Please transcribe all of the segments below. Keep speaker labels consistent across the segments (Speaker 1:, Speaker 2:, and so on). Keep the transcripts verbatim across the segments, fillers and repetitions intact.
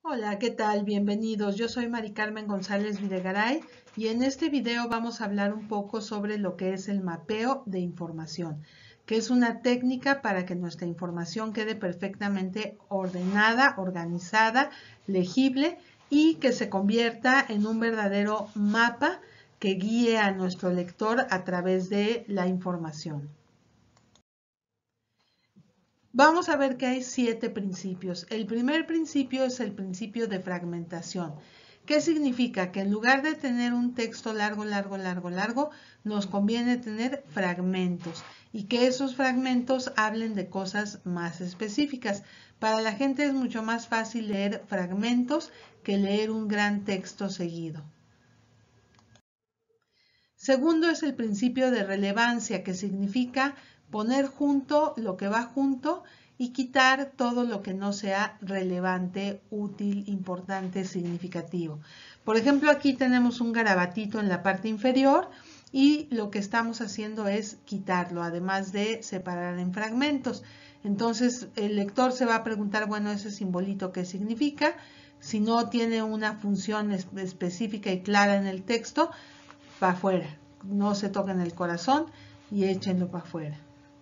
Speaker 1: Hola, ¿qué tal? Bienvenidos. Yo soy Mari Carmen González Videgaray y en este video vamos a hablar un poco sobre lo que es el mapeo de información, que es una técnica para que nuestra información quede perfectamente ordenada, organizada, legible y que se convierta en un verdadero mapa que guíe a nuestro lector a través de la información. Vamos a ver que hay siete principios. El primer principio es el principio de fragmentación. ¿Qué significa? Que en lugar de tener un texto largo, largo, largo, largo, nos conviene tener fragmentos y que esos fragmentos hablen de cosas más específicas. Para la gente es mucho más fácil leer fragmentos que leer un gran texto seguido. Segundo es el principio de relevancia, que significa poner junto lo que va junto y quitar todo lo que no sea relevante, útil, importante, significativo. Por ejemplo, aquí tenemos un garabatito en la parte inferior y lo que estamos haciendo es quitarlo, además de separar en fragmentos. Entonces, el lector se va a preguntar, bueno, ese simbolito, ¿qué significa? Si no tiene una función específica y clara en el texto, para afuera. No se toquen el corazón y échenlo para afuera.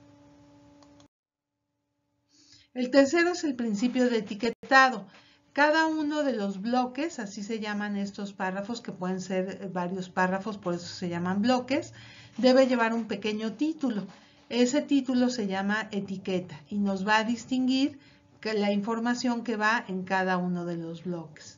Speaker 1: El tercero es el principio de etiquetado. Cada uno de los bloques, así se llaman estos párrafos, que pueden ser varios párrafos, por eso se llaman bloques, debe llevar un pequeño título. Ese título se llama etiqueta y nos va a distinguir la información que va en cada uno de los bloques.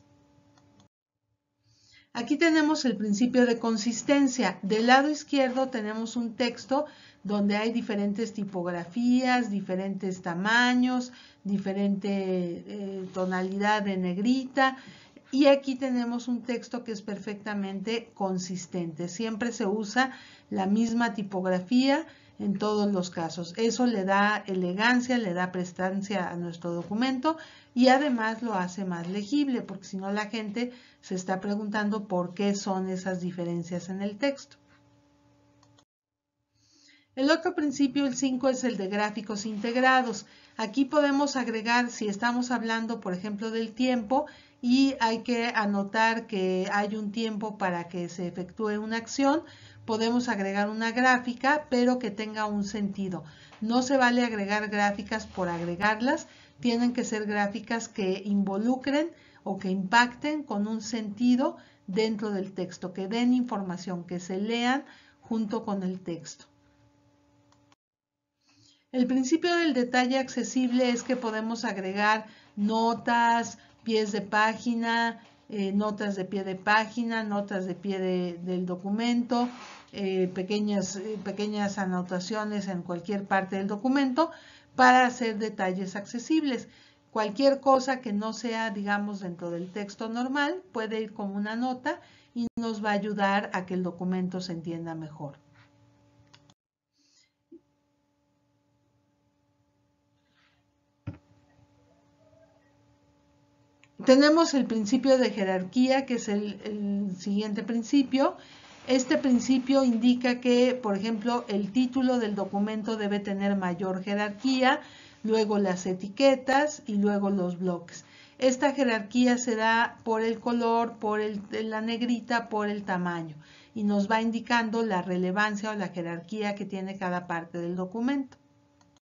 Speaker 1: Aquí tenemos el principio de consistencia. Del lado izquierdo tenemos un texto donde hay diferentes tipografías, diferentes tamaños, diferente eh, tonalidad de negrita. Y aquí tenemos un texto que es perfectamente consistente. Siempre se usa la misma tipografía en todos los casos. Eso le da elegancia, le da prestancia a nuestro documento y además lo hace más legible, porque si no la gente se está preguntando por qué son esas diferencias en el texto. El otro principio, el cinco, es el de gráficos integrados. Aquí podemos agregar, si estamos hablando, por ejemplo, del tiempo, y hay que anotar que hay un tiempo para que se efectúe una acción, podemos agregar una gráfica, pero que tenga un sentido. No se vale agregar gráficas por agregarlas, tienen que ser gráficas que involucren o que impacten con un sentido dentro del texto, que den información, que se lean junto con el texto. El principio del detalle accesible es que podemos agregar notas, pies de página, eh, notas de pie de página, notas de pie de, del documento, eh, pequeñas, eh, pequeñas anotaciones en cualquier parte del documento para hacer detalles accesibles. Cualquier cosa que no sea, digamos, dentro del texto normal puede ir como una nota y nos va a ayudar a que el documento se entienda mejor. Tenemos el principio de jerarquía, que es el, el siguiente principio. Este principio indica que, por ejemplo, el título del documento debe tener mayor jerarquía, luego las etiquetas y luego los bloques. Esta jerarquía se da por el color, por el, la negrita, por el tamaño y nos va indicando la relevancia o la jerarquía que tiene cada parte del documento.